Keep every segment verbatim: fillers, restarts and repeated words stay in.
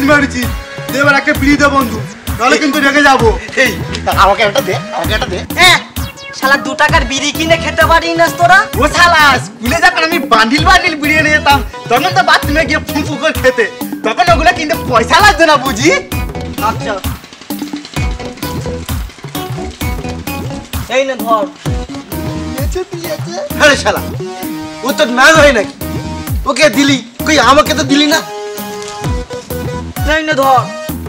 মেরেছি। দে এবার একটা বিড়ি দে বন্ধু, তাহলে কিন্তু রেগে যাবো। এই আমাকে একটা দে, আমাকে একটা দে। হ্যাঁ শালা দু টাকার বিড়ি কিনে খেতে পারি না তোরা? ও শালা স্কুলে যখন আমি বান্ডিল বান্ডিল বিড়ি এনে যেতাম তখন তো বাথরুমে গিয়ে ফুঁ ফুঁ করে খেতে, তখন ওগুলো কিনতে পয়সা লাগতো না বুঝি। আচ্ছা এই না ধর। আরে শালা ও তো ম্যাগ হয় নাকি, ওকে দিলি কই আমাকে তো দিলি না। এই না ধর।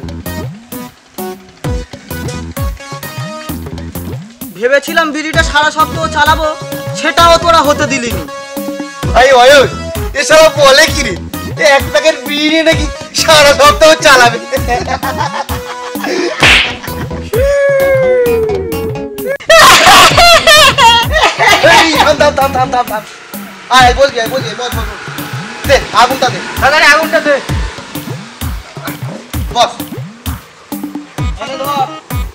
ভেবেছিলাম বিড়িটা সারা সপ্তাহ চালাবো, সেটাও তোরা হতে দিলিনি। ভাই অয়ন এসব বলে কি রে, এক প্যাকেট বিড়ি নাকি সারা সপ্তাহ চালাবে। আয় বল গে বল গে বল বল দে আগুনটা দে, দাদা আগুনটা দে বস। আরে ধর।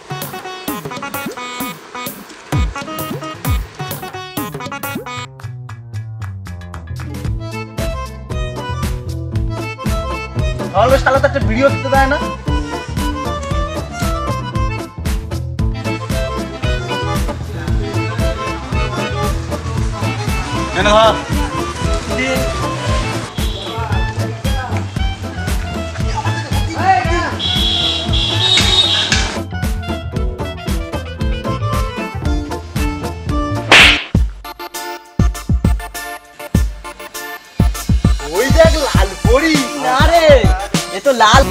তাহলে শালা তো একটা ভিডিও দিতে দেয় না। কেন ভাব ওই দেখ লাল পরি। না রে এ তো লাল।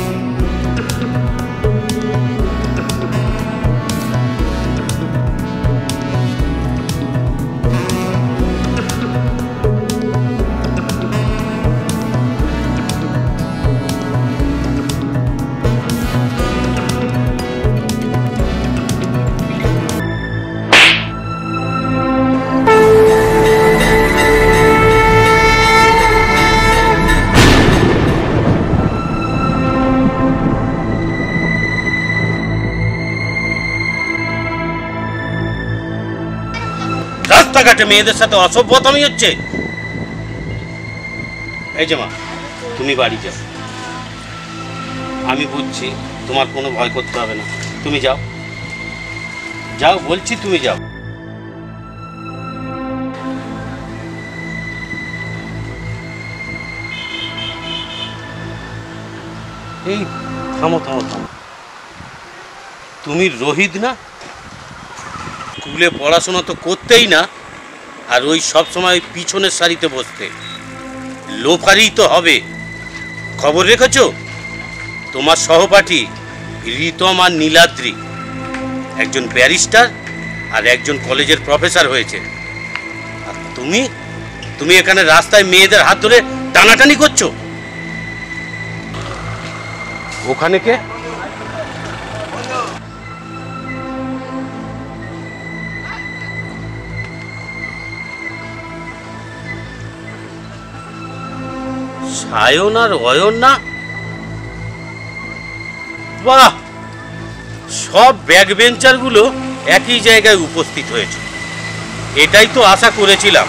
রাস্তাঘাটে মেয়েদের সাথে অসভ্যতামি হচ্ছে। এই যে মা তুমি বাড়ি যাও, আমি বুঝছি তোমার কোনো ভয় করতে হবে না, তুমি যাও যাও বলছি, তুমি যাও। এই থামো থামো থামো, তুমি রোহিত না? স্কুলে পড়াশোনা তো করতেই না, আর ওই সব সময় পিছনের সারিতে বসতে, লোফারি তো হবে। খবর রেখেছো তোমার সহপাঠী রিতম আর নীলাদ্রি একজন ব্যারিস্টার আর একজন কলেজের প্রফেসর হয়েছে, আর তুমি তুমি এখানে রাস্তায় মেয়েদের হাত ধরে টানাটানি করছো। ওখানে কে? সায়ন আর অয়ন না? বাহ, সব ব্যাক বেঞ্চার গুলো একই জায়গায় উপস্থিত হয়েছে, এটাই তো আশা করেছিলাম।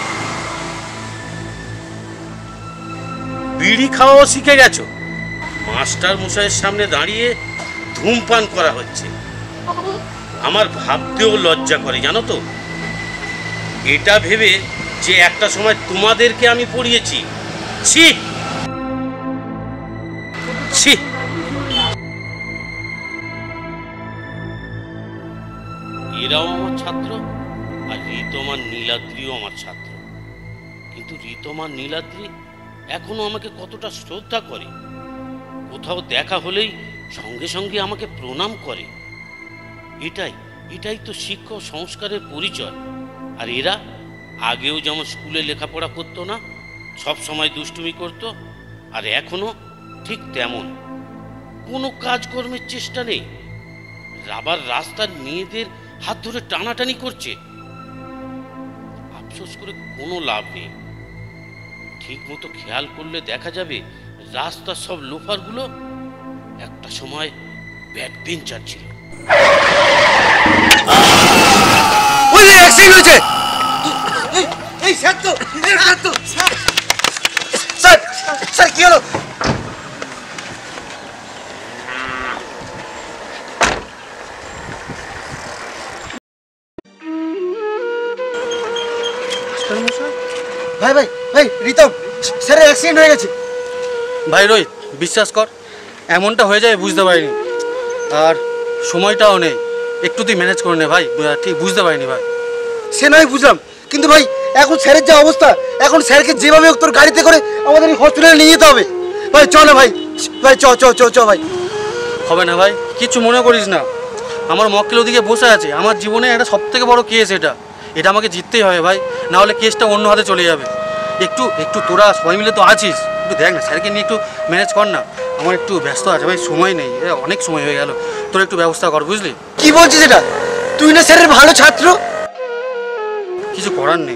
বিড়ি খাওয়াও শিখে গেছো, মাস্টার মশাইয়ের সামনে দাঁড়িয়ে ধূমপান করা হচ্ছে, আমার ভাবতেও লজ্জা করে জানো তো। এটা ভেবে যে একটা সময় তোমাদেরকে আমি পড়িয়েছি, ছি ছি। এরাও আমার ছাত্র, আর রিতম আর নীলাদ্রিও আমার ছাত্র, কিন্তু রিতম আর নীলাদ্রি এখনো আমাকে কতটা শ্রদ্ধা করে, কোথাও দেখা হলেই সঙ্গে সঙ্গে আমাকে প্রণাম করে। এটাই এটাই তো শিক্ষা সংস্কারের পরিচয়। আর এরা আগেও যেমন স্কুলে লেখাপড়া করতো না, সব সময় দুষ্টুমি করতো, আর এখনো ঠিক তেমন, কোনো কাজকর্মের চেষ্টা নেই, আবার রাস্তার মেয়েদের হাত ধরে টানাটানি করছে। আফসোস করে কোনো লাভ নেই, ঠিক মতো খেয়াল করলে দেখা যাবে রাস্তার সব লোফারগুলো একটা সময় ব্যাক বেঞ্চার ছিল। স্যার স্যার কি হলো? ভাই ভাই ভাই রিতম স্যারের অ্যাক্সিডেন্ট হয়ে গেছে। ভাই রোহিত বিশ্বাস কর, এমনটা হয়ে যায় বুঝতে পারিনি, আর সময়টাও নেই, একটু তুই ম্যানেজ করে নে ভাই, ঠিক বুঝতে পারিনি ভাই। সে নয় বুঝলাম, কিন্তু ভাই এখন স্যারের যা অবস্থা, এখন স্যারকে যেভাবে হোক তোর গাড়িতে করে আমাদের এই হসপিটালে নিয়ে যেতে হবে। ভাই চ না ভাই, ভাই চ চ চ চ ভাই। হবে না ভাই, কিছু মনে করিস না, আমার মক্কেল ওদিকে বসে আছে, আমার জীবনে একটা সব থেকে বড় কেস এটা, এটা আমাকে জিততেই হবে ভাই, না হলে কেসটা অন্য হাতে চলে যাবে। একটু একটু তোরা সবাই মিলে তো আছিস, একটু দেখ না স্যারকে নিয়ে একটু ম্যানেজ কর না, আমার একটু ব্যস্ত আছে ভাই, সময় নেই, অনেক সময় হয়ে গেল, তোর একটু ব্যবস্থা কর বুঝলি। কি বলছিস এটা? তুই না স্যারের ভালো ছাত্র। কিছু করার নেই।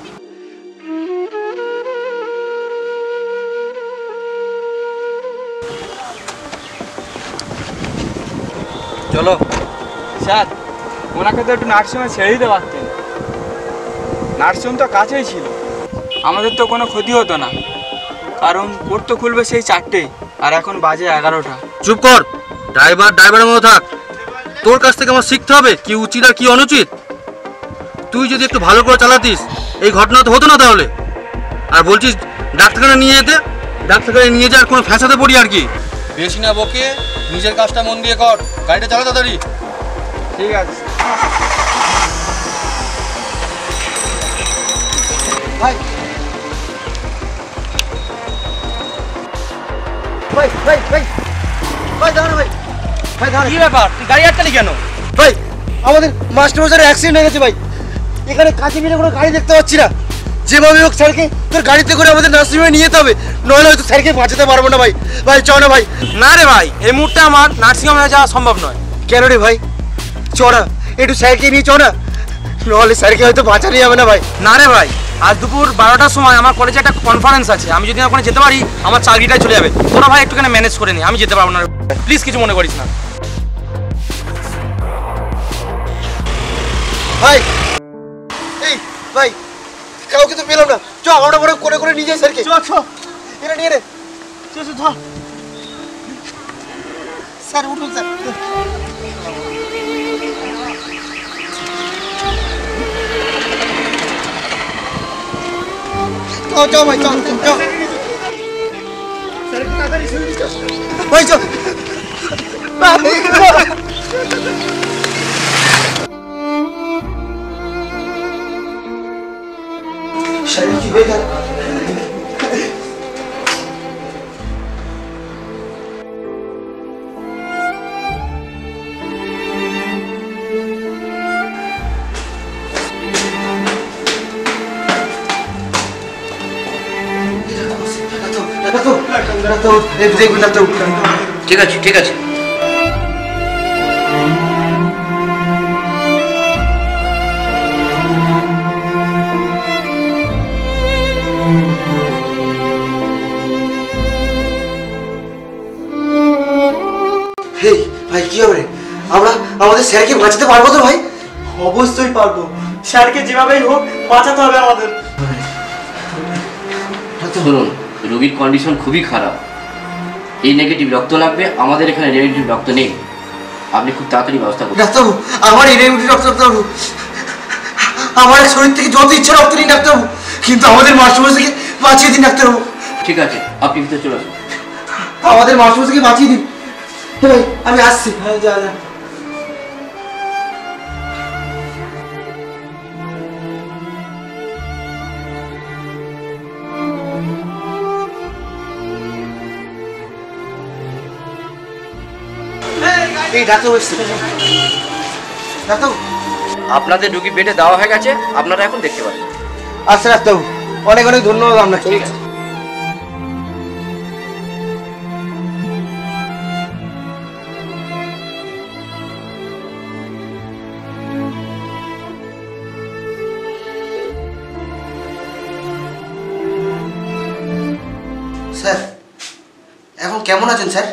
চলো স্যার, ওনাকে তো একটু নার্সিংহোমে ছেড়ে দিতে পারতেন, নার্সিংহোম তো কাছেই ছিল, আমাদের তো কোনো ক্ষতি হতো না, কারণ কোর্ট তো খুলবে সেই চারটেই, আর এখন বাজে এগারোটা। চুপ কর, ড্রাইভার ড্রাইভারের মতো থাক, তোর কাছ থেকে আমার শিখতে হবে কি উচিত আর কি অনুচিত। তুই যদি একটু ভালো করে চালাতিস এই ঘটনা তো হতো না তাহলে। আর বলছিস ডাক্তারখানা নিয়ে যেতে, ডাক্তারখানা নিয়ে যাওয়ার কোনো ফ্যাসাতে পড়ি আর কি। বেশি না বকে, নিজের কাজটা মন দিয়ে কর, গাড়িটা চালা তাড়াতাড়ি। ঠিক আছে ভাই ভাই ভাই ভাই ভাই দাঁড়ান ভাই, ভাই দাঁড়ান। কি ব্যাপার, তুই গাড়ি আটকালি কেন? ভাই আমাদের মাস্টারমশাইয়ের অ্যাক্সিডেন্ট হয়ে গেছে ভাই, এখানে কাছে মিলে কোনো গাড়ি দেখতে পাচ্ছি না, যেভাবে হোক স্যারকে তোর গাড়িতে করে আমাদের নার্সিংহোমে নিয়ে যেতে হবে, নইলে হয়তো স্যারকে বাঁচাতে পারবো না ভাই। ভাই চ না ভাই। না রে ভাই, এই মুহূর্তে আমার নার্সিংহোমে যাওয়া সম্ভব নয়। কেন রে ভাই? চ না, একটু স্যারকে নিয়ে চ না, নাহলে স্যারকে হয়তো বাঁচানো যাবে না ভাই। না রে ভাই, আজ দুপুর বারোটার সময় আমার কলেজে একটা কনফারেন্স আছে, আমি যদি ওখানে যেতে পারি আমার চাকরিটাই চলে যাবে। তোরা ভাই একটুখানি ম্যানেজ করে নি, আমি যেতে পারবো না, প্লিজ কিছু মনে করিস না। ভাই এই ভাই কাউকে তো পেলাম না, চ আমরা বড় করে করে নিয়ে যাই স্যারকে। চ চ এটা নিয়ে রে। চ চ ধর। স্যার উঠুন স্যার। চ চ ভাই চ চ ভাই চ স্যার কি হয়ে গেল? ঠিক আছে ঠিক আছে ভাই কি হবে? আমরা আমাদের স্যারকে বাঁচাতে পারবো তো ভাই? অবশ্যই পারবো, স্যারকে যেভাবেই হোক বাঁচাতে হবে আমাদের। শুনুন, রোগীর কন্ডিশন খুবই খারাপ, এই নেগেটিভ রক্ত লাগবে, আমাদের এখানে নেগেটিভ রক্ত নেই, আপনি খুব তাড়াতাড়ি ব্যবস্থা করুন। ডাক্তারবাবু আমার এই নেগেটিভ রক্ত ডাক্তারবাবু, আমার শরীর থেকে যত ইচ্ছা রক্ত নিন ডাক্তারবাবু, কিন্তু আমাদের মাস্টারমশাইকে বাঁচিয়ে দিন ডাক্তারবাবু। ঠিক আছে, আপনি ভিতরে চলে আসুন। আমাদের মাস্টারমশাইকে বাঁচিয়ে দিন। ভাই আমি আসছি। হ্যাঁ যা যা। এই ডাক্তারবাবু এসছে। ডাক্তারবাবু আপনাদের রোগী বেডে দেওয়া হয়ে গেছে, আপনারা এখন দেখতে পারেন। আচ্ছা ডাক্তারবাবু, অনেক অনেক ধন্যবাদ আপনাকে। ঠিক আছে। স্যার এখন কেমন আছেন স্যার?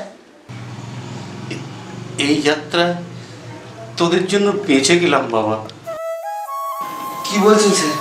এই যাত্রায় তোদের জন্য বেঁচে গেলাম বাবা। কি বলছেন স্যার?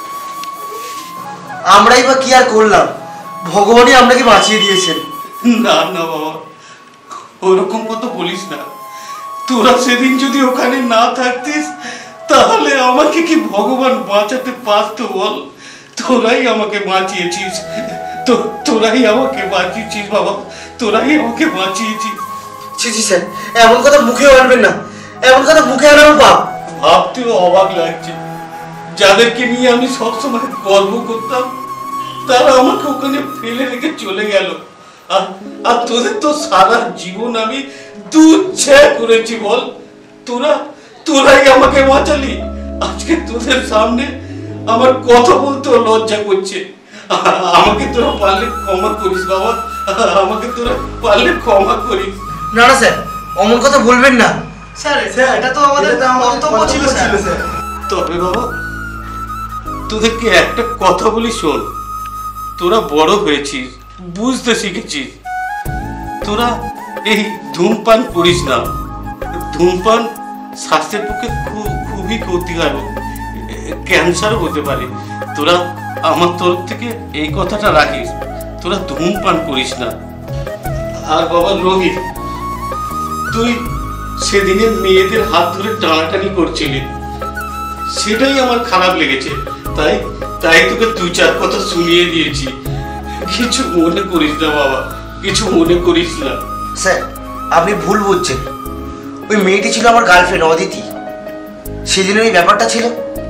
আমরাই বা কি আর করলাম, ভগবানই আপনাকে বাঁচিয়ে দিয়েছেন। না না বাবা, ওরকম কথা বলিস না, তোরা সেদিন যদি ওখানে না থাকতিস তাহলে আমাকে কি ভগবান বাঁচাতে পারতো বল? তোরাই আমাকে বাঁচিয়েছিস, তো তোরাই আমাকে বাঁচিয়েছিস বাবা, তোরাই আমাকে বাঁচিয়েছিস। ছি ছি স্যার, এমন কথা মুখে আনবেন না, এমন কথা মুখে আনার পাপ। ভাবতেও অবাক লাগছে, যাদেরকে নিয়ে আমি সবসময় গর্ব করতাম তারা আমাকে ওখানে ফেলে রেখে চলে গেল। আর আর তোদের তো সারা জীবন আমি দুচ্ছে করেছি বল, তোরা তোরাই আমাকে বাঁচালি। আজকে তোদের সামনে আমার কথা বলতেও লজ্জা করছে। আমাকে তোরা পারলে ক্ষমা করিস বাবা, আমাকে তোরা পারলে ক্ষমা করিস। না না স্যার, অমন কথা বলবেন না স্যার স্যার এটা তো আমাদের কর্তব্য ছিল স্যার। তবে বাবা তোদেরকে একটা কথা বলি শোন, তোরা বড় হয়েছিস, বুঝতে শিখেছিস, তোরা এই ধূমপান করিস না। ধূমপান স্বাস্থ্যের পক্ষে খুব খুবই ক্ষতিকারক, ক্যান্সার হতে পারে। তোরা আমার তরফ থেকে এই কথাটা রাখিস, তোরা ধূমপান করিস না। আর বাবা রোহিত, তুই সেদিনে মেয়েদের হাত ধরে টানাটানি করছিলি, সেটাই আমার খারাপ লেগেছে, তাই তাই তোকে দু চার কথা শুনিয়ে দিয়েছি। কিছু মনে করিস না বাবা, কিছু মনে করিস না। স্যার আপনি ভুল বুঝছেন, ওই মেয়েটি ছিল আমার গার্লফ্রেন্ড অদিতি, সেদিন ওই ব্যাপারটা ছিল।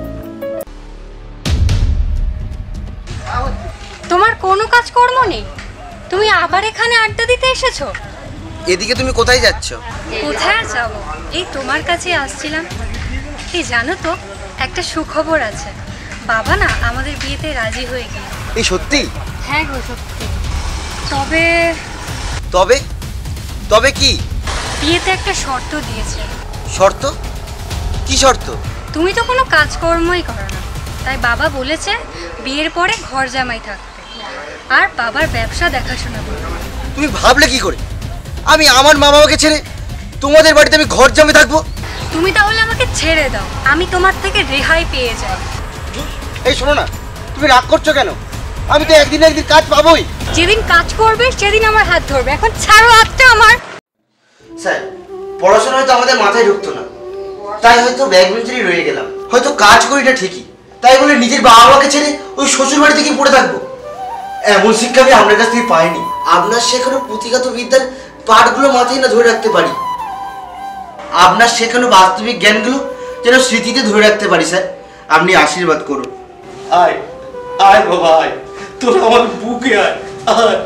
তোমার কোনো কাজকর্ম নেই, তুমি আবার এখানে আড্ডা দিতে এসেছো? এদিকে তুমি কোথায় যাচ্ছ? কোথায় আর যাবো, এই তোমার কাছে আসছিলাম। এই জানো তো, একটা সুখবর আছে, বাবা না আমাদের বিয়েতে রাজি হয়ে গিয়ে। এই সত্যি? হ্যাঁ গো সত্যি। তবে তবে তবে কি? বিয়েতে একটা শর্ত দিয়েছে। শর্ত? কি শর্ত? তুমি তো কোনো কাজকর্মই করো না, তাই বাবা বলেছে বিয়ের পরে ঘর জামাই থাকতে আর বাবার ব্যবসা দেখাশোনা করবে। তুমি ভাবলে কি করে আমি আমার মা বাবাকে ছেড়ে তোমাদের বাড়িতে আমি ঘর জামাই থাকবো? তুমি তাহলে আমাকে ছেড়ে দাও, আমি তোমার থেকে রেহাই পেয়ে যাই। এই শোনো না, তুমি রাগ করছো কেন? আমি তো একদিন না একদিন কাজ পাবোই। যেদিন কাজ করবে সেদিন আমার হাত ধরবে, এখন ছাড়ো হাতটা আমার। স্যার পড়াশোনা হয়তো আমাদের মাথায় ঢুকতো না, তাই হয়তো ব্যাক বেঞ্চেরই রয়ে গেলাম। হয়তো কাজ করি না ঠিকই, তাই বলে নিজের বাবা মাকে ছেড়ে ওই শ্বশুর বাড়ি থেকে পড়ে থাকবো? এমন শিক্ষা আমি আপনার কাছ থেকে পাইনি। আপনার শেখানো পুঁথিগত বিদ্যার পাঠগুলো মাথায় না ধরে রাখতে পারি, আপনার শেখানো বাস্তবিক জ্ঞানগুলো যেন স্মৃতিতে ধরে রাখতে পারি। স্যার আপনি আশীর্বাদ করুন। আয় আয় বাবা আয়, তোরা আমার বুকে আয় আয়।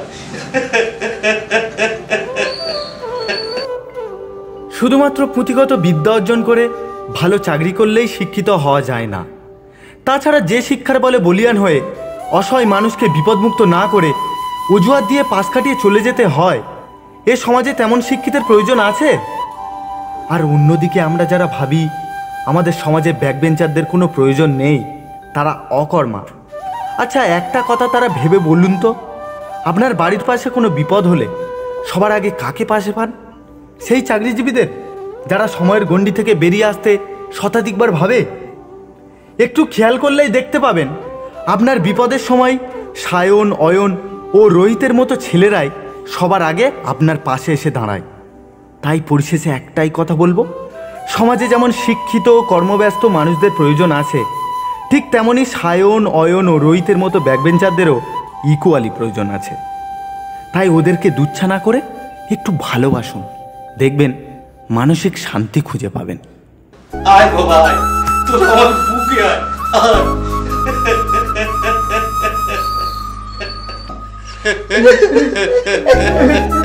শুধুমাত্র পুঁথিগত বিদ্যা অর্জন করে ভালো চাকরি করলেই শিক্ষিত হওয়া যায় না। তাছাড়া যে শিক্ষার বলে বলিয়ান হয়ে অসহায় মানুষকে বিপদমুক্ত না করে অজুহাত দিয়ে পাশ কাটিয়ে চলে যেতে হয়, এ সমাজে তেমন শিক্ষিতের প্রয়োজন আছে? আর অন্যদিকে আমরা যারা ভাবি আমাদের সমাজে ব্যাকবেঞ্চারদের কোনো প্রয়োজন নেই, তারা অকর্মা। আচ্ছা একটা কথা তারা ভেবে বলুন তো, আপনার বাড়ির পাশে কোনো বিপদ হলে সবার আগে কাকে পাশে পান? সেই চাকরিজীবীদের যারা সময়ের গণ্ডি থেকে বেরিয়ে আসতে শতাধিকবার ভাবে? একটু খেয়াল করলেই দেখতে পাবেন আপনার বিপদের সময় সায়ন, অয়ন ও রোহিতের মতো ছেলেরাই সবার আগে আপনার পাশে এসে দাঁড়ায়। তাই পরিশেষে একটাই কথা বলবো, সমাজে যেমন শিক্ষিত কর্মব্যস্ত মানুষদের প্রয়োজন আছে, ঠিক তেমনি সায়ন, অয়ন ও রোহিতের মতো ব্যাকবেঞ্চারদেরও ইকুয়ালি প্রয়োজন আছে। তাই ওদেরকে দুচ্ছা না করে একটু ভালোবাসুন, দেখবেন মানসিক শান্তি খুঁজে পাবেন। আয় বাবা আয়, তোরা আমার বুকে আয় আয়।